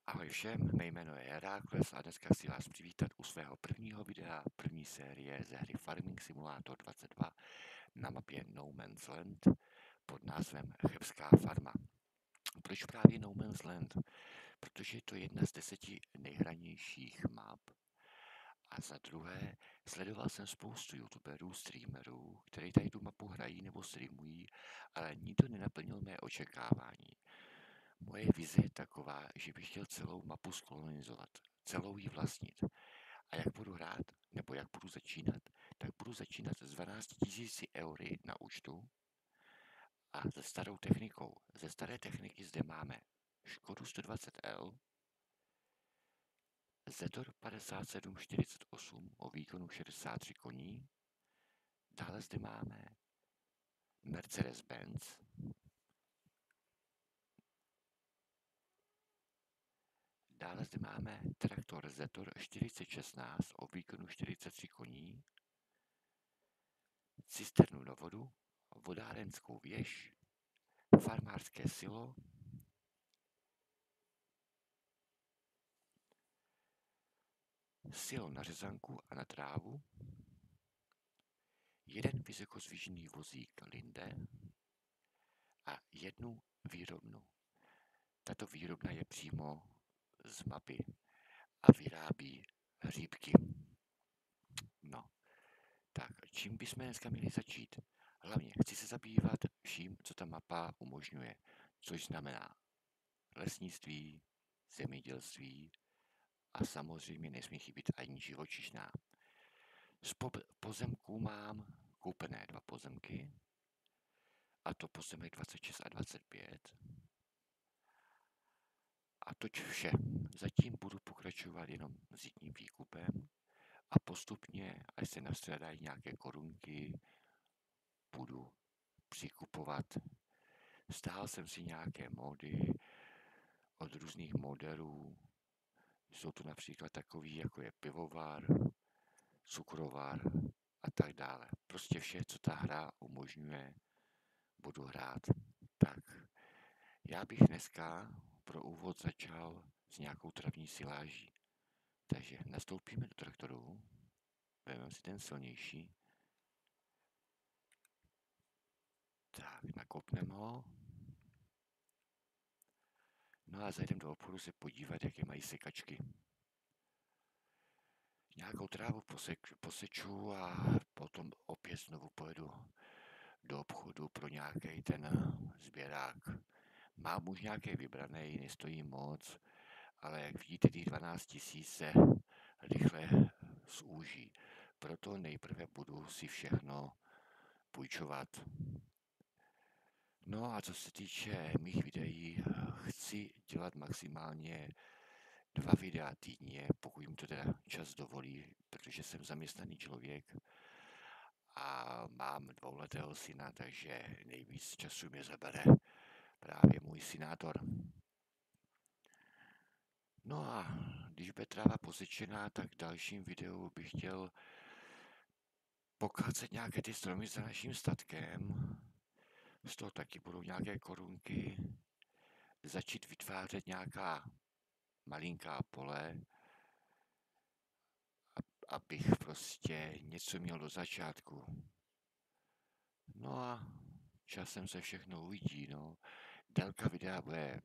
Ahoj všem, mé jméno je Herakles a dneska chci vás přivítat u svého prvního videa, první série ze hry Farming Simulator 22 na mapě No Man's Land pod názvem Chebská farma. Proč právě No Man's Land? Protože je to jedna z 10 nejhranějších map. A za druhé, sledoval jsem spoustu youtuberů, streamerů, kteří tady tu mapu hrají nebo streamují, ale nikdo nenaplnil mé očekávání. Moje vize je taková, že bych chtěl celou mapu skolonizovat, celou ji vlastnit. A jak budu hrát, nebo jak budu začínat, tak budu začínat s 12 000 eury na účtu a se starou technikou. Ze staré techniky zde máme Škodu 120L, Zetor 5748 o výkonu 63 koní, dále zde máme Mercedes-Benz, dále zde máme traktor Zetor 4016 o výkonu 43 koní, cisternu do vodu, vodárenskou věž, farmářské silo, silo na řezanku a na trávu, jeden vysokozvížený vozík Linde a jednu výrobnu. Tato výrobna je přímo z mapy a vyrábí hříbky. No, tak čím bychom dneska měli začít? Hlavně chci se zabývat vším, co ta mapa umožňuje, což znamená lesnictví, zemědělství a samozřejmě nesmí chybět ani živočišná. Z pozemků mám koupené 2 pozemky, a to pozemek 26 a 25. A toť vše. Zatím budu pokračovat jenom s jedním výkupem a postupně, až se nastřadají nějaké korunky, budu přikupovat. Stál jsem si nějaké módy od různých modelů. Jsou tu například takový, jako je pivovar, cukrovar a tak dále. Prostě vše, co ta hra umožňuje, budu hrát. Tak, já bych dneska pro úvod začal s nějakou travní siláží. Takže nastoupíme do traktoru, vezmeme si ten silnější, tak nakopneme ho, no a zajdeme do obchodu se podívat, jaké mají sekačky. Nějakou trávu poseču a potom opět znovu pojedu do obchodu pro nějaký ten sběrák. Mám už nějaké vybrané, nestojí moc, ale jak vidíte, těch 12 000 se rychle zúží. Proto nejprve budu si všechno půjčovat. No a co se týče mých videí, chci dělat maximálně 2 videa týdně, pokud mi to teda čas dovolí, protože jsem zaměstnaný člověk a mám 2letého syna, takže nejvíc času mě zabere právě můj synátor. No a když bude tráva posečená, tak v dalším videu bych chtěl pokácet nějaké ty stromy za naším statkem. Z toho taky budou nějaké korunky. Začít vytvářet nějaká malinká pole, abych prostě něco měl do začátku. No a časem se všechno uvidí, no. Délka videa bude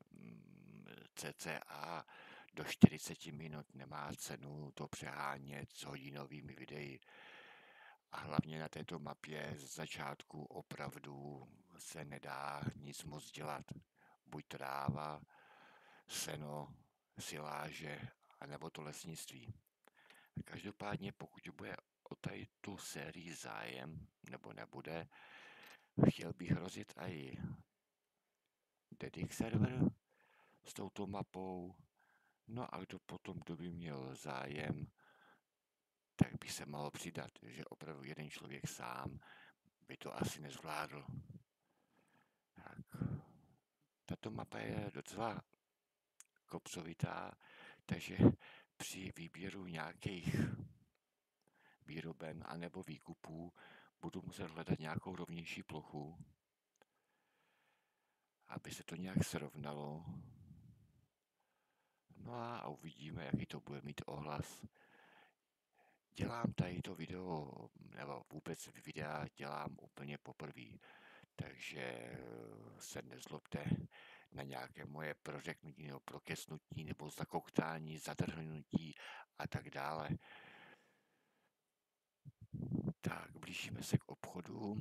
cca do 40 minut, nemá cenu to přehánět s hodinovými videi. A hlavně na této mapě z začátku opravdu se nedá nic moc dělat. Buď tráva, seno, siláže, anebo to lesnictví. Každopádně pokud bude o tady tu sérii zájem, nebo nebude, chtěl bych rozjet i Dedic server s touto mapou. No a kdo by měl zájem, tak by se malo přidat, že opravdu jeden člověk sám by to asi nezvládl. Tak. Tato mapa je docela kopcovitá, takže při výběru nějakých výroben anebo výkupů budu muset hledat nějakou rovnější plochu, aby se to nějak srovnalo. No znova a uvidíme, jaký to bude mít ohlas. Dělám tady to video, nebo vůbec videa dělám úplně poprvé, takže se nezlobte na nějaké moje prořeknutí nebo prokesnutí nebo zakoktání, zadrhnutí a tak dále. Tak, blížíme se k obchodu.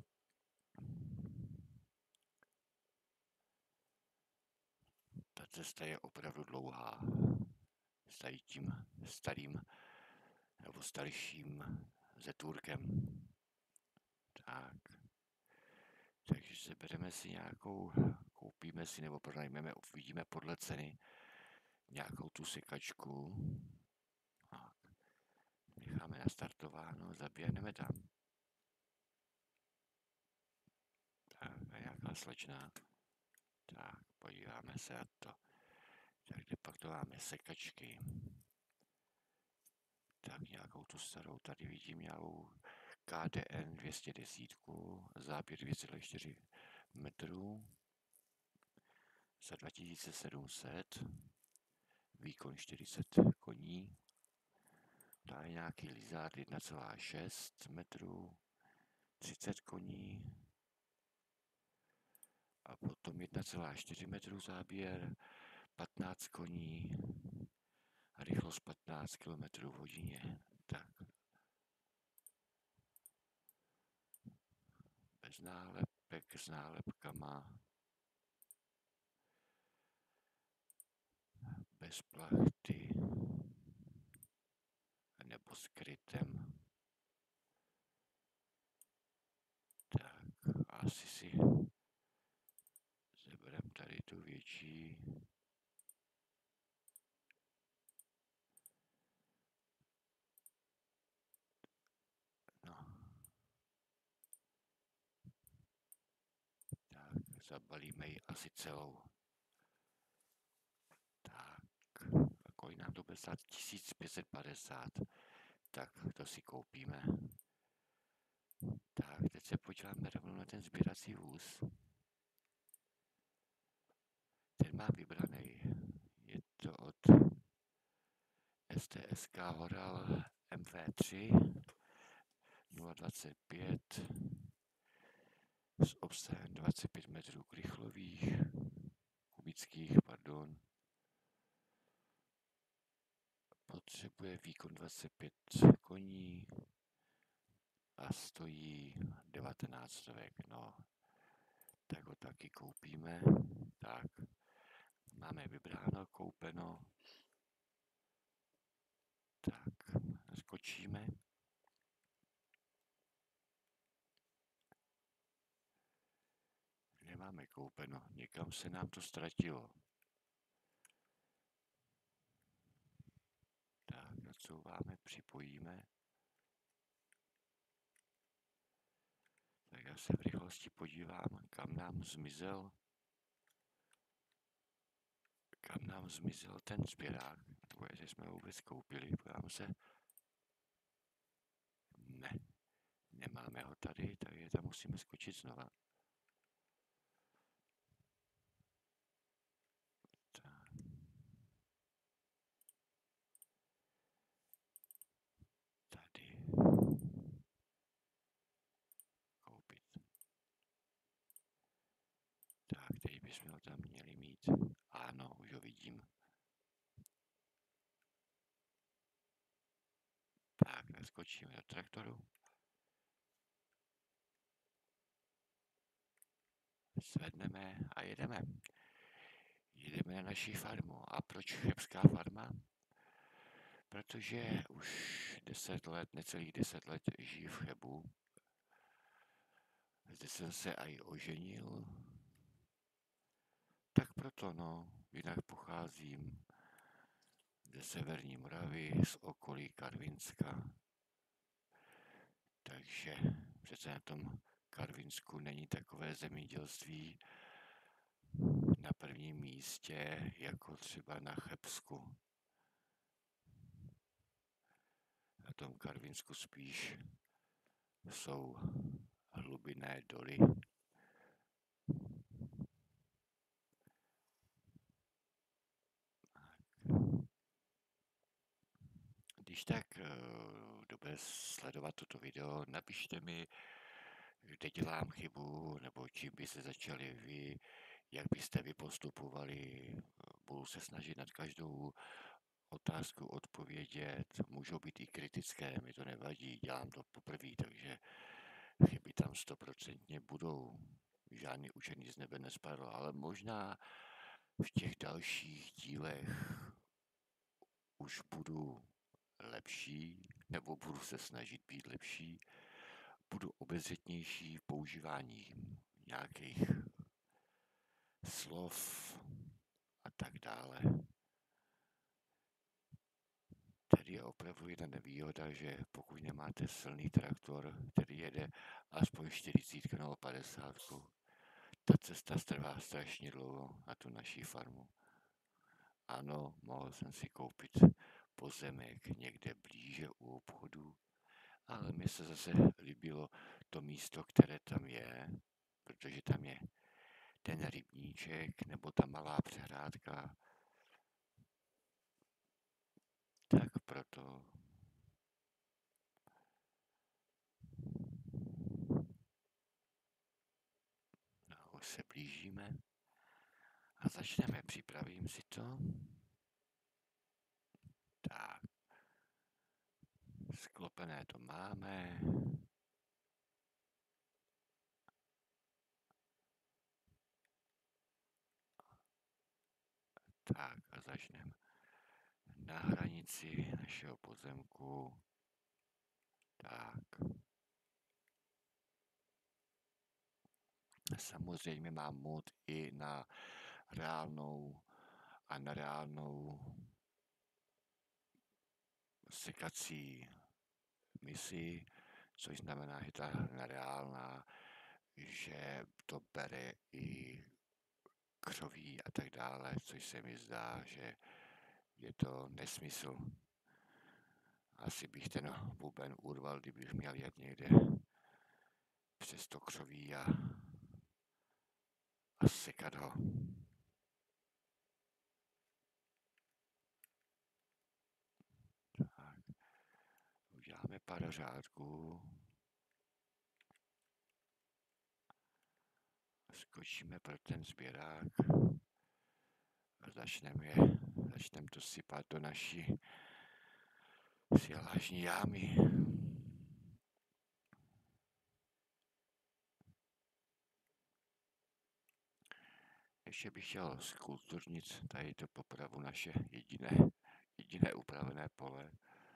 Ta cesta je opravdu dlouhá. S tady tím starým nebo starším zetůrkem. Tak. Takže sebereme si nějakou, koupíme si nebo pronajmeme, uvidíme podle ceny nějakou tu sekačku. Tak. Necháme nastartováno, zaběhneme tam. Tak, a nějaká slečna. Tak, podíváme se na to. Tak, kde pak to máme sekačky. Tak, nějakou tu starou, tady vidím nějakou KDN 210, záběr 2,4 metrů za 2700, výkon 40 koní, dále nějaký Lizard 1,6 metrů, 30 koní a potom 1,4 metrů záběr, 15 koní a rychlost 15 km v hodině. Tak. Bez nálepek, s nálepkama, bez plachty nebo s krytem. Tak, asi si zeberem tady tu větší. No. Tak, zabalíme ji asi celou. Tak, a kolik nám to bude stát? 1550. Tak, to si koupíme. Tak, teď se podíváme rovnou na ten sběrací vůz. Ten má vybraný. Je to od STSK Horal MV3 025 s obsahem 25 metrů krychlových, kubických, pardon. Potřebuje výkon 25 koní a stojí 19 stovek, no. Tak ho taky koupíme. Tak, máme vybráno, koupeno. Tak, skočíme. Nemáme koupeno, někam se nám to ztratilo. Tak, nacouváme, připojíme. Tak já se v rychlosti podívám, kam nám zmizel ten sběrák, nebo jestli jsme ho vůbec koupili, podívám se. Ne, nemáme ho tady, takže tam musíme skočit znova. Tady. Koupit. Tak, teď bychom ho tam měli mít. Ano, už ho vidím. Tak, naskočíme do traktoru. Zvedneme a jedeme. Jedeme na naši farmu. A proč chebská farma? Protože už 10 let, necelých 10 let žiju v Chebu. Zde jsem se aj oženil. Tak proto, no, jinak pocházím ze severní Moravy, z okolí Karvinska. Takže přece na tom Karvinsku není takové zemědělství na prvním místě, jako třeba na Chebsku. Na tom Karvinsku spíš jsou hlubinné doly. Když tak, kdo bude sledovat toto video, napište mi, kde dělám chybu, nebo čím byste začali vy, jak byste vy postupovali. Budu se snažit nad každou otázku odpovědět. Můžou být i kritické, mi to nevadí, dělám to poprvé, takže chyby tam 100% budou. Žádný učený z nebe nespadl, ale možná v těch dalších dílech už budu lepší, nebo budu se snažit být lepší, budu obezřetnější v používání nějakých slov a tak dále. Tady je opravdu jedna nevýhoda, že pokud nemáte silný traktor, který jede aspoň 40 nebo 50, ta cesta trvá strašně dlouho na tu naší farmu. Ano, mohl jsem si koupit pozemek někde blíže u obchodu, ale mi se zase líbilo to místo, které tam je, protože tam je ten rybníček nebo ta malá přehrádka. Tak proto už se blížíme a začneme. Připravím si to. Tak. Sklopené to máme. Tak a začneme na hranici našeho pozemku. Tak. Samozřejmě mám mod i na reálnou a nereálnou sekací misi, což znamená, že ta nereálná, že to bere i křoví a tak dále, což se mi zdá, že je to nesmysl. Asi bych ten buben urval, kdybych měl jet někde přes to křoví a sekat ho. Tak. Uděláme pár řádků. Skočíme pro ten sběrák a začneme to sypat do naší silážní jámy. Ještě bych chtěl skulturnit tady to popravu naše jediné upravené pole.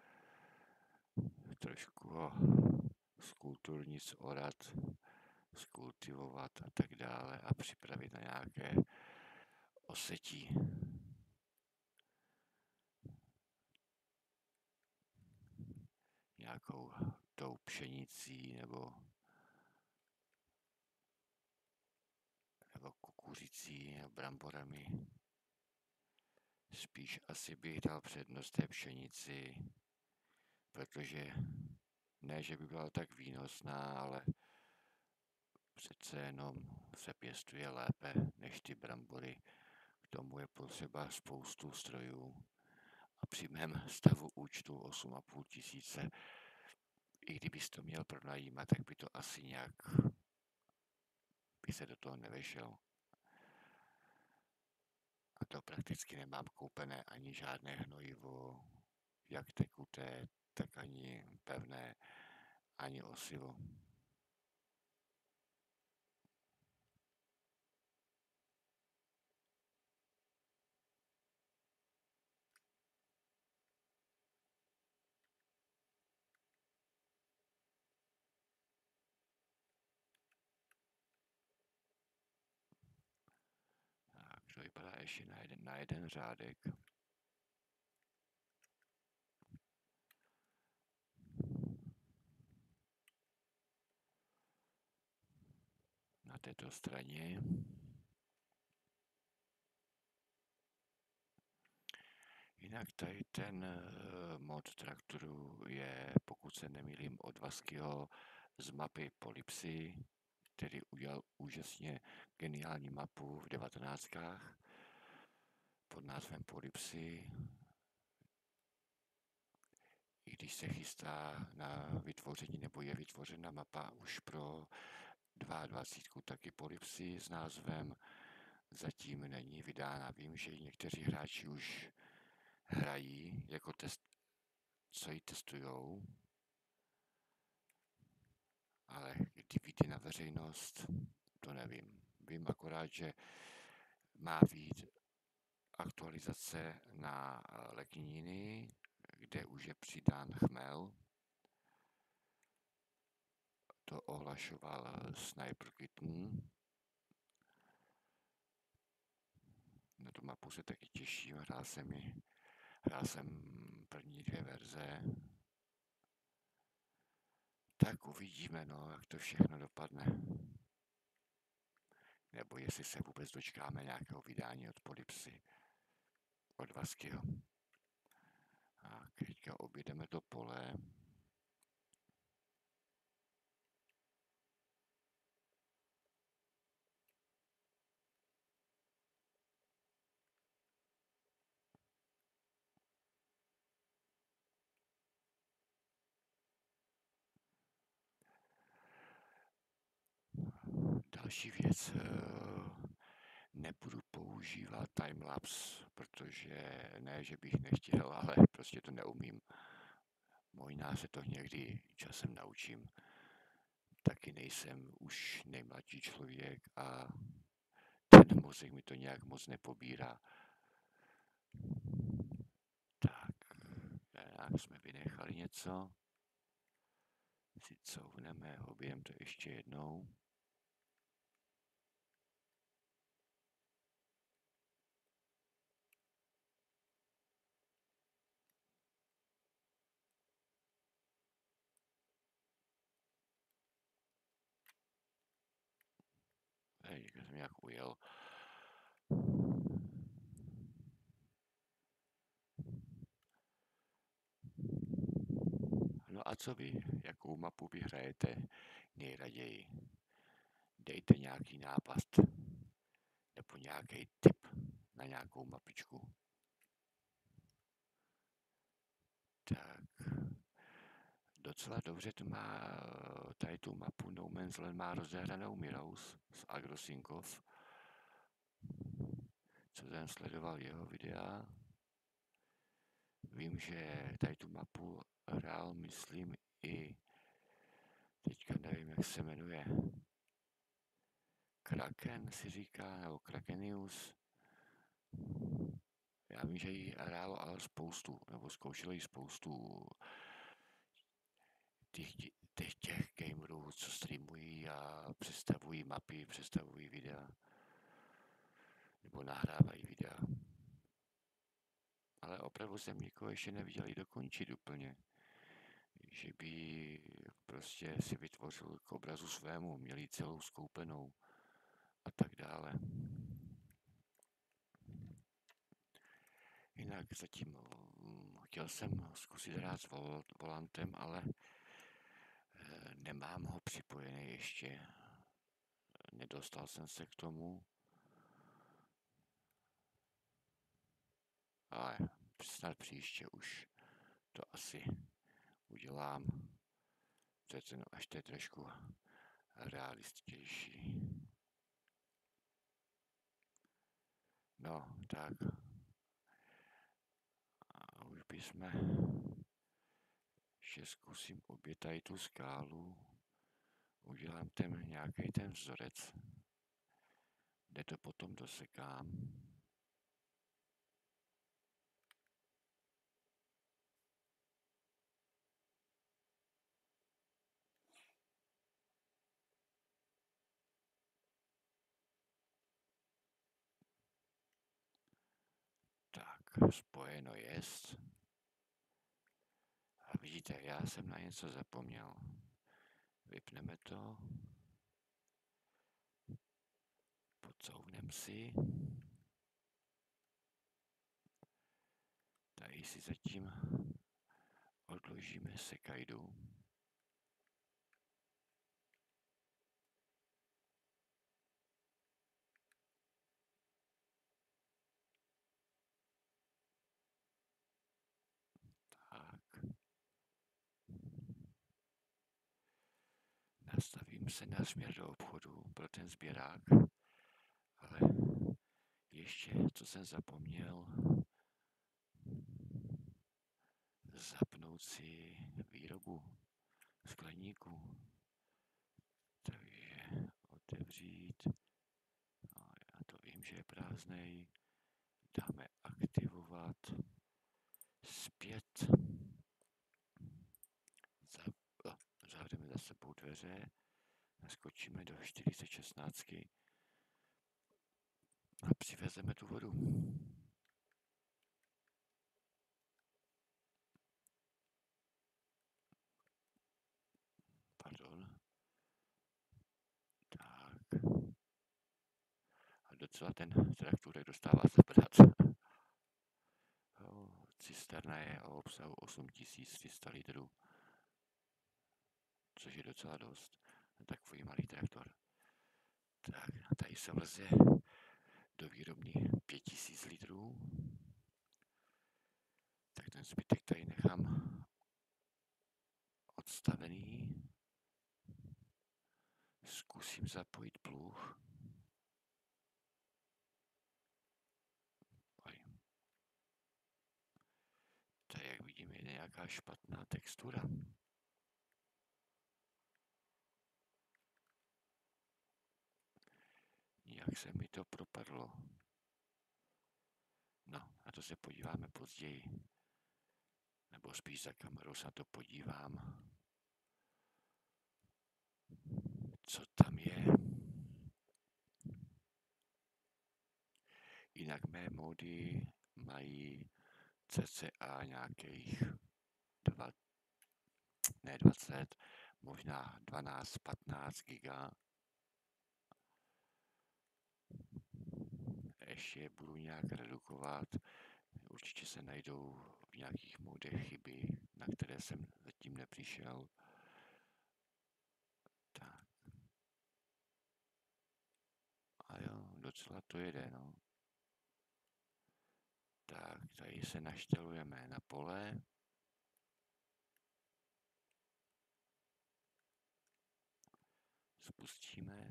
Trošku ho skulturnit, orat, skultivovat a tak dále a připravit na nějaké osetí. Nějakou tou pšenicí nebo kukuřicí nebo bramborami. Spíš asi bych dal přednost té pšenici, protože ne, že by byla tak výnosná, ale přece jenom se pěstuje lépe než ty brambory. K tomu je potřeba spoustu strojů a při mém stavu účtu 8,5 tisíce, i kdybys to měl pronajímat, tak by to asi nějak by se do toho nevešel. A to prakticky nemám koupené ani žádné hnojivo, jak tekuté, tak ani pevné, ani osivo. Tak to vypadá ještě na jeden řádek. Na této straně. Jinak tady ten mod traktoru je, pokud se nemýlím, od Vaskyho z mapy Polypsy, který udělal úžasně geniální mapu v 19. pod názvem Polypsy. když se chystá na vytvoření nebo je vytvořena mapa už pro 22 taky Polypsy s názvem, zatím není vydána. Vím, že někteří hráči už hrají jako test, co ji testujou, ale kdy vyjde na veřejnost, to nevím. Vím akorát, že má být aktualizace na legníny, kde už je přidán chmel. To ohlašoval Sniper Kitten. Na tu mapu se taky těším, hrál jsem první 2 verze. Tak uvidíme, no, jak to všechno dopadne. Nebo jestli se vůbec dočkáme nějakého vydání od Polypsy. Od Vaskyho. A teďka objedeme to pole. Další věc, nebudu používat timelapse, protože ne, že bych nechtěl, ale prostě to neumím. Možná se to někdy časem naučím. Taky nejsem už nejmladší člověk a ten mozek mi to nějak moc nepobírá. Tak, nějak jsme vynechali něco. Si couvneme, objem to ještě jednou. Někde jsem nějak ujel. No a co vy? Jakou mapu vy hrajete nejraději? Dejte nějaký nápad nebo nějaký tip na nějakou mapičku. Tak, docela dobře to má, tady tu mapu No Man's Land má rozehranou Mirous z Agrosinkov, co jsem sledoval jeho videa. Vím, že tady tu mapu hrál, myslím, i teďka nevím, jak se jmenuje. Kraken si říká, nebo Krakenius. Já vím, že jí hrálo ale spoustu, nebo zkoušelo jí spoustu těch gamerů, co streamují a představují mapy, představují videa, nebo nahrávají videa. Ale opravdu jsem nikoho ještě neviděl ji dokončit úplně. Že by prostě si vytvořil k obrazu svému, měli celou skoupenou a tak dále. Jinak zatím chtěl jsem zkusit hrát s volantem, ale nemám ho připojený ještě. Nedostal jsem se k tomu. Ale snad příště už to asi udělám. Přece no, až to je trošku realističtější. No, tak. A už bychom ještě zkusím obět tady tu skálu. Udělám ten nějaký ten vzorec, kde to potom dosekám. Tak, spojeno jest. A vidíte, já jsem na něco zapomněl. Vypneme to. Podcouvnem si. Tady si zatím odložíme sekajdu. Tak. Zastavím se na směr do obchodu pro ten sběrák, ale ještě, co jsem zapomněl, zapnout si výrobu skleníku. Takže otevřít, no, já to vím, že je prázdnej, dáme aktivovat, zpět, zavřeme za sebou dveře, naskočíme do 4016 a přivezeme tu vodu. Pardon. Tak. A docela ten traktorek dostává zabrat. Cisterna je o obsahu 8300 litrů, což je docela dost na takový malý traktor. Tak a tady se vleze do výrobny 5000 litrů. Tak ten zbytek tady nechám odstavený. Zkusím zapojit pluh. Tady, jak vidíme, je nějaká špatná textura. Nijak se mi to propadlo. No, na to se podíváme později. Nebo spíš za kamerou se na to podívám. Co tam je? Jinak mé módy mají cca nějakých 20, možná 12-15 giga. Ještě budu nějak redukovat. Určitě se najdou v nějakých módech chyby, na které jsem zatím nepřišel. Tak. A jo, docela to jede, no. Tak, tady se naštelujeme na pole. Spustíme.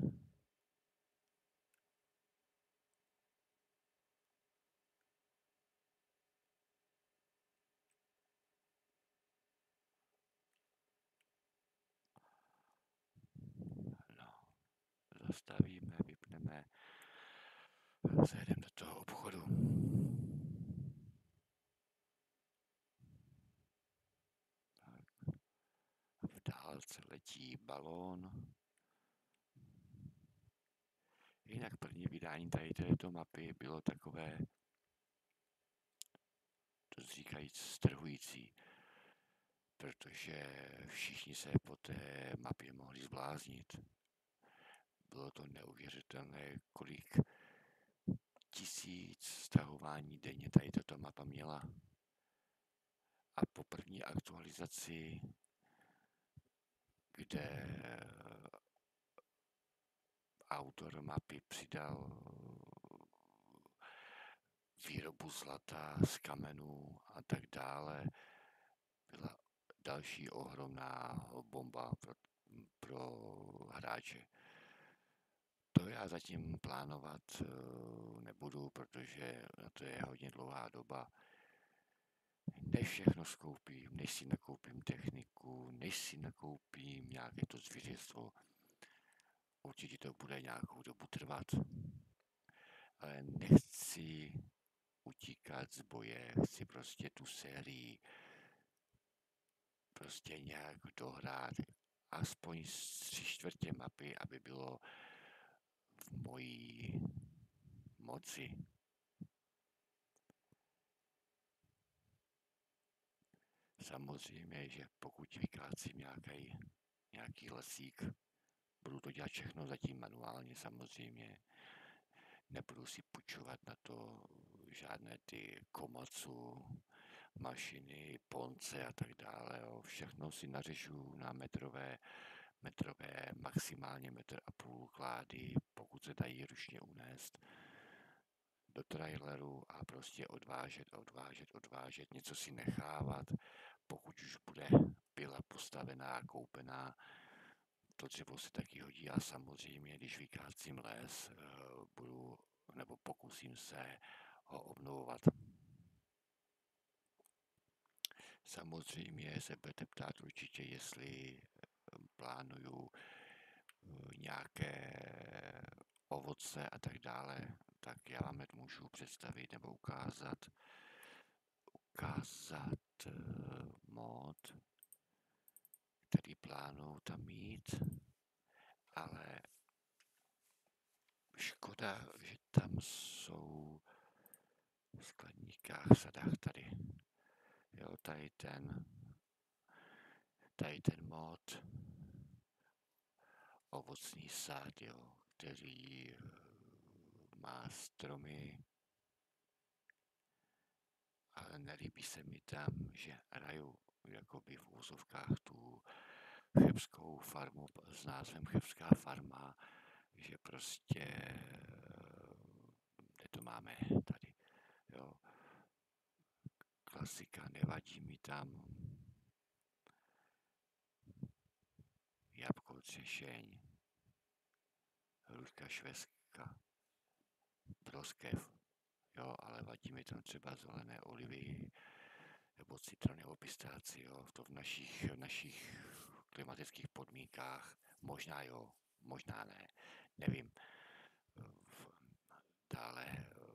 No, zastavíme, vypneme. Zajedeme do toho obchodu. Tak. V dálce letí balón. Jinak první vydání tady této mapy bylo takové, to říkajíc, strhující, protože všichni se po té mapě mohli zbláznit. Bylo to neuvěřitelné, kolik tisíc stahování denně tady tato mapa měla. A po první aktualizaci, kde autor mapy přidal výrobu zlata z kamenů a tak dále, byla další ohromná bomba pro hráče. To já zatím plánovat nebudu, protože to je hodně dlouhá doba. Než všechno skoupím, než si nakoupím techniku, než si nakoupím nějaké to zvířectvo, určitě to bude nějakou dobu trvat. Ale nechci utíkat z boje, chci prostě tu sérii prostě nějak dohrát, aspoň z 3/4 mapy, aby bylo v mojí moci. Samozřejmě, že pokud vykácím nějaký lesík, budu to dělat všechno zatím manuálně samozřejmě. Nebudu si půjčovat na to žádné ty Komatsu, mašiny, ponce a tak dále. Jo. Všechno si nařešu na metrové, maximálně 1,5 metru klády, pokud se dají ručně unést do traileru a prostě odvážet, něco si nechávat, pokud už bude pila postavená, koupená, to dřevo se taky hodí a samozřejmě, když vykácím les, budu nebo pokusím se ho obnovovat. Samozřejmě se budete ptát určitě, jestli plánuju nějaké ovoce a tak dále, tak já vám můžu představit nebo ukázat mod, který plánuju tam mít, ale škoda, že tam jsou v skladníkách, v sadách tady. Jo, tady ten mod, ovocný sád, jo, který má stromy, ale nelíbí se mi tam, že hraju jakoby v úzovkách tu chebskou farmu s názvem Chebská farma, že prostě kde to máme tady, jo, klasika, nevadí mi tam jabko, třešeň, hruška švestka, broskev, jo, ale vadí mi tam třeba zelené olivy, nebo citron nebo pistáci, jo, to v našich klimatických podmínkách možná jo, možná ne, nevím. Dále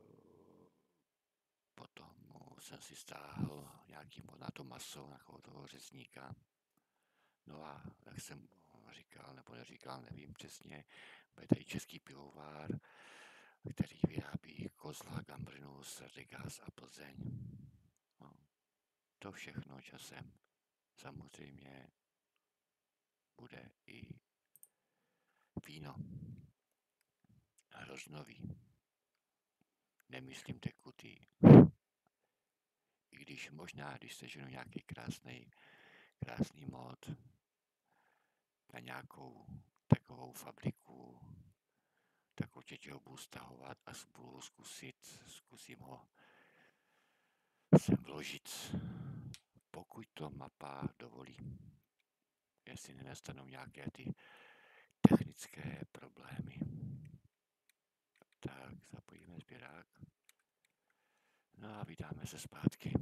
potom jsem si stáhl nějaký mod na to maso, na toho řezníka. No a jak jsem říkal, nebo neříkal, nevím přesně, bude tady český pivovár, který vyrábí Kozla, Gambrinus, Rigas a Plzeň. No, to všechno časem samozřejmě bude i víno. Hroznový. Nemyslím tekutý. I když možná, když seženu nějaký krásný mod na nějakou takovou fabriku, tak určitě ho budu stahovat a budu zkusím ho sem vložit, pokud to mapa dovolí. Jestli nenastanou nějaké ty technické problémy. Tak, zapojíme sběrák. No a vydáme se zpátky.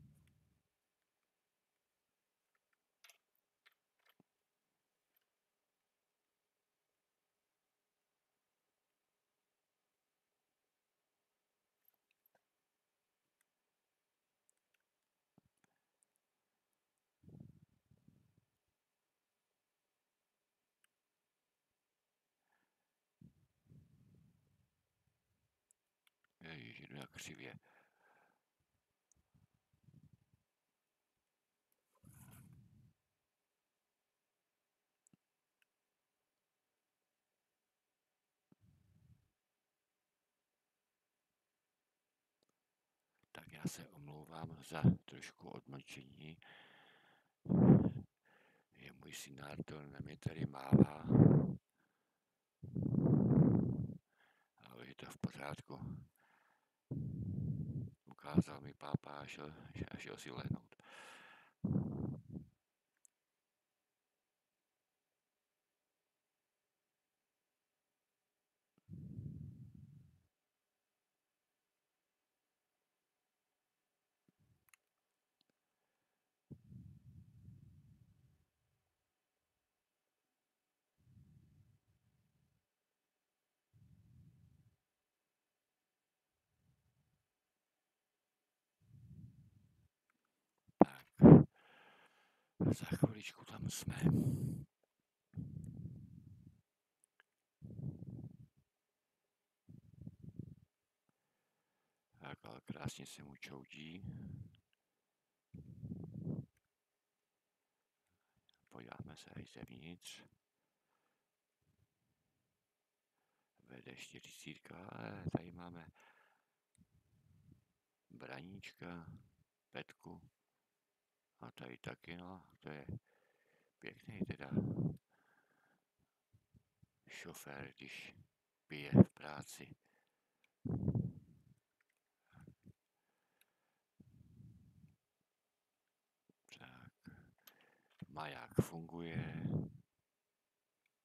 Ježiš, jdu jak křivě. Tak já se omlouvám za trošku odmlčení. Je můj syn Artur, na mě tady mává. Ale je to v pořádku. Ukázal mi pápa a šel si lehnout. Tak, za chviličku tam jsme. Tak, ale krásně se mu čoudí. Podíváme se i zevnitř. Vede 40, ale tady máme braníčka, Petku. A tady taky, no, to je pěkný teda šofér, když pije v práci. Tak, maják funguje.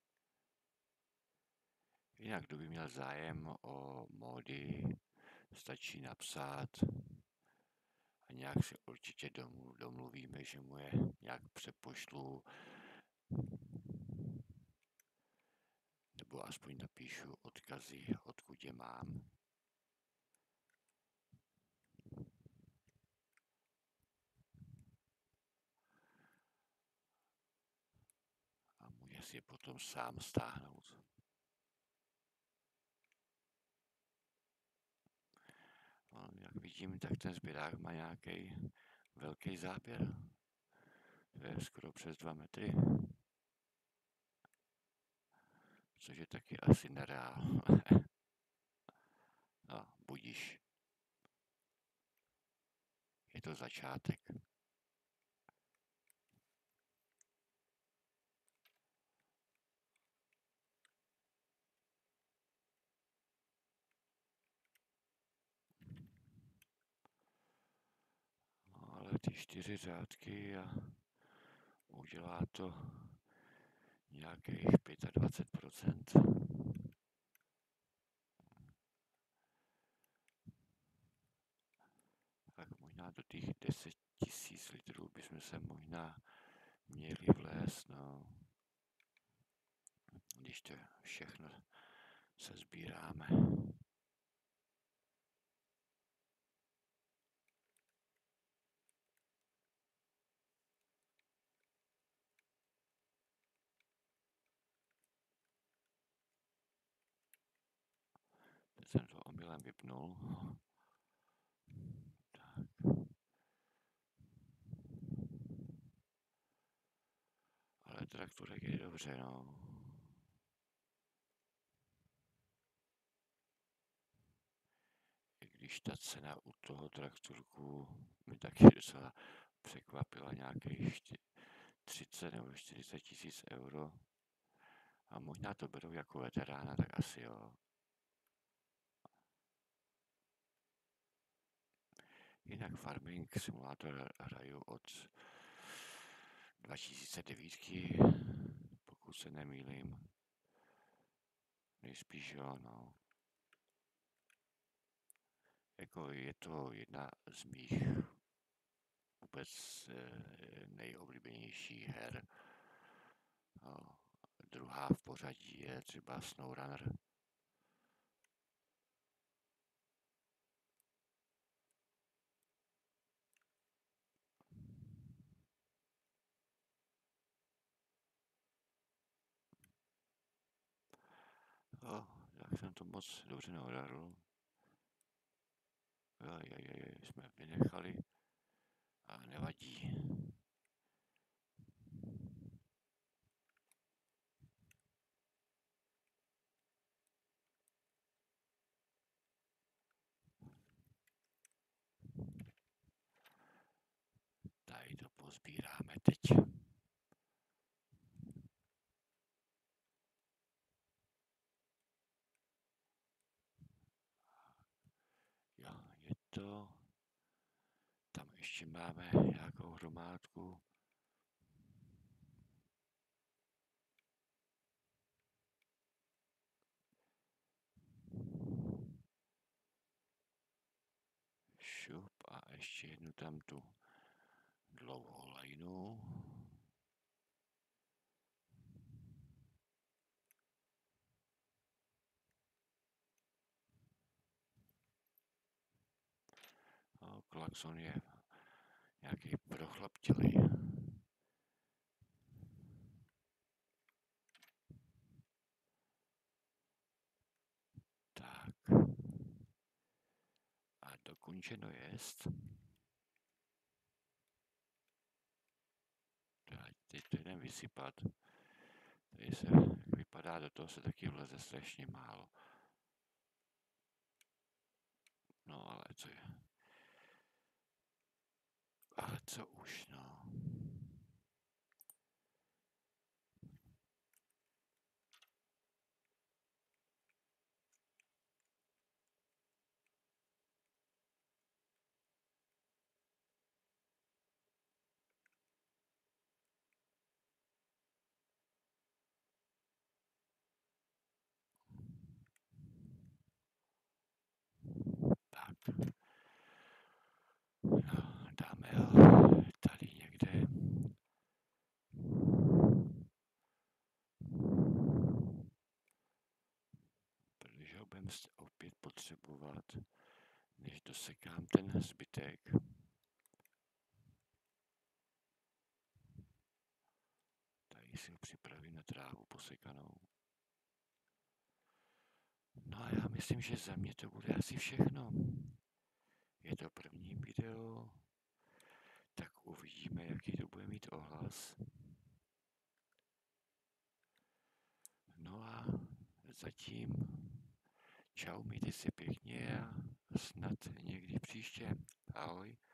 Jinak, kdo by měl zájem o módy, stačí napsat a nějak se určitě domluvíme, že mu je nějak přepošlu, nebo aspoň napíšu odkazy, odkud je mám. A může si je potom sám stáhnout. No, jak vidím, tak ten sběrák má nějaký velký záběr. To je skoro přes 2 metry. Což je taky asi nereál. No, budíš. Je to začátek. No, ale ty 4 řádky a udělá to nějakých 25%. Tak možná do těch 10 000 litrů bychom se možná měli vlézt, no. Když to všechno se sbíráme. Teď jsem to omylem vypnul. Tak. Ale traktorek je dobře, no. I když ta cena u toho traktorku mi taky docela překvapila, nějakých 30 nebo 40 tisíc euro. A možná to berou jako veterána, tak asi jo. Jinak Farming Simulator hraju od 2009, pokud se nemýlím. Nejspíš jo, no. Jako je to jedna z mých vůbec nejoblíbenějších her. No, druhá v pořadí je třeba SnowRunner. Jo, jak jsem to moc dobře neodhadl. Jsme vynechali a nevadí. Tady to pozbíráme teď. Jo, je to. Tam ještě máme nějakou hromádku. Šup a ještě jednu tam tu dlouhou lajnu. No, klakson je nějaký prochlaptělý. Tak. A dokončeno jest. Teď to jdem vysypat. Tady se, jak vypadá, do toho se taky vleze strašně málo. No ale co je? Ale co už, no. potřebovat, než dosekám ten zbytek. Tady si ho připravím na trávu posekanou. No a já myslím, že za mě to bude asi všechno. Je to první video, tak uvidíme, jaký to bude mít ohlas. No a zatím čau, mějte se pěkně a snad někdy příště. Ahoj.